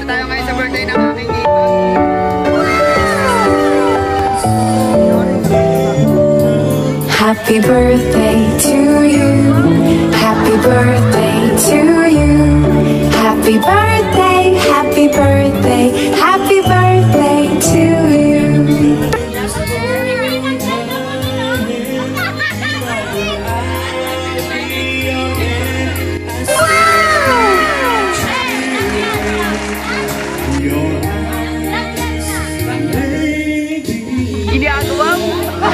tayo ngayon sa birthday ng aking ipag. Happy birthday to you. Happy birthday to you. Happy birthday, happy birthday, happy birthday to you. Ginagawa mo.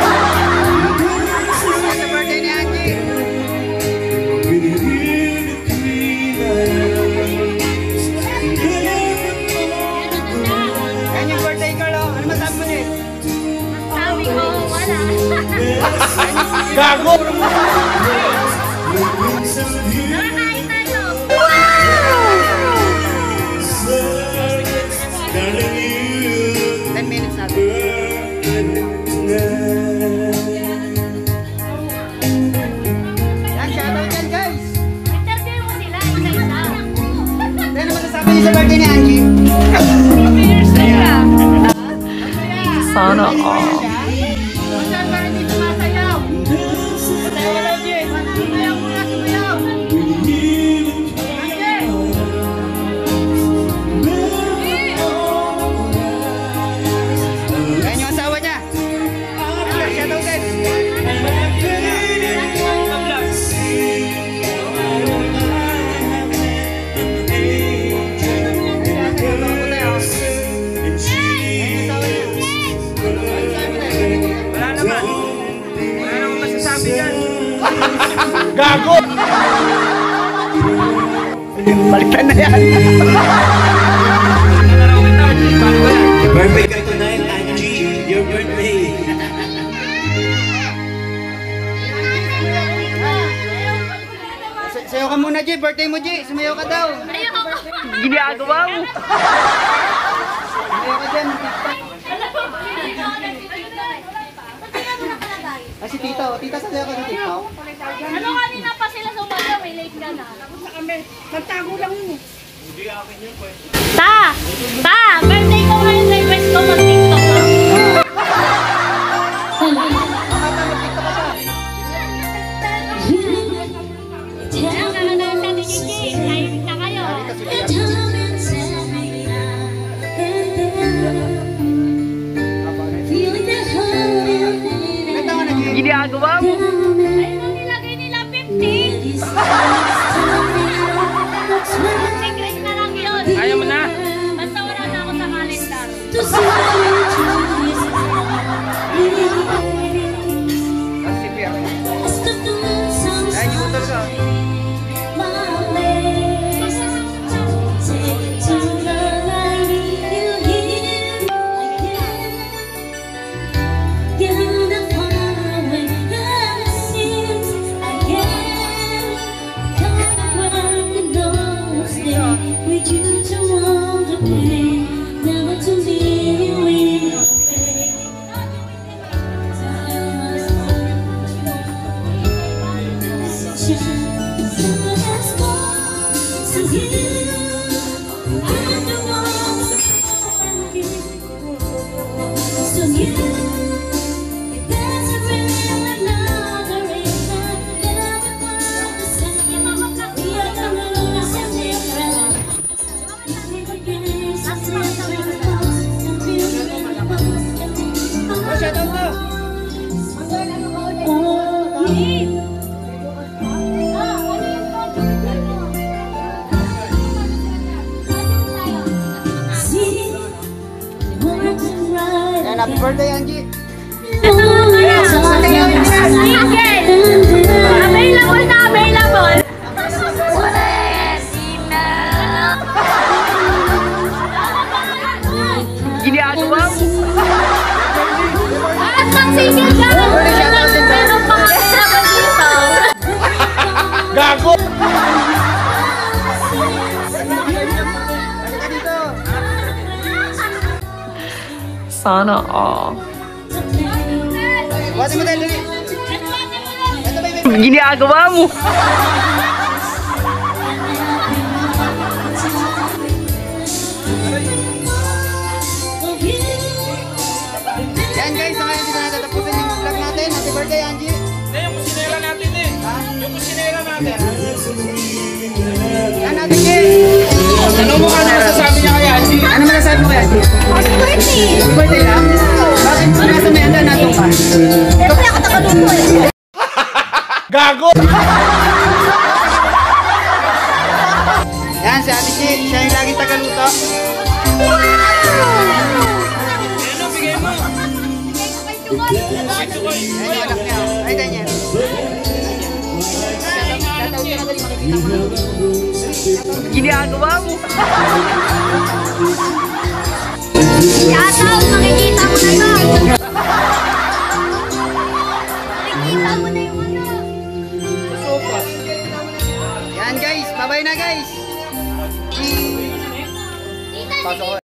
Sa birthday ni Angie. Yan yung birthday girl, oh. Ano masabi mo niya? Sabi ko, wala. Gago! Nakakain tayo. 10 minutes natin. Yan, shoutout yan guys! Interview mo sila, isa-isa. Ano masasabi niyo sa birthday ni Angie? Cheers na yan. Sana all. Saan ba rin dito masayaw? Masayaw ka lang, Jay. Sumayaw muna, sumayaw. Yan yung asawa niya. Shoutout din. Wala naman. Wala naman masasabi yan. Gago! Balikan na yan. Birthday ka tonight, Angie. Your birthday. Sayaw ka muna, G. Birthday mo, G. Sumayaw ka daw. Ginagawa mo. Sumayaw ka dyan. Ah, si Tito. Tita, sayaw ka si Tito. Ano kanina pa sila sumayaw, may late ka na. Magtago lang mo. Ta! Ta! Birthday ko ngayon, request ko mag-TikTok ka. Ayan, nanonood sa DJ. Live na kayo. Ginagawa mo. Ayun ang nilagay nila 50. Secret na lang yun. Ayaw mo na. Basta wala na ako sa calendar. Kasi piyak. Ay, yung motor ka. Happy birthday, Angie! Ito nga kaya. Again. Available na available. Ginagawa mo! At mag-single ka. Meron pa nga sila dito. Gago! Sana all. Buhatin mo tayo, dali! Ginagawa mo! siya yung laging tagaluto. Ano, bigay mo. Ayan yung anak niya. Ay, Daniel. Ginagawa mo. Shoutout! Makikita mo na to! Makikita mo na yung ano. Yan guys, bye-bye na guys. Tita, Pasok ko.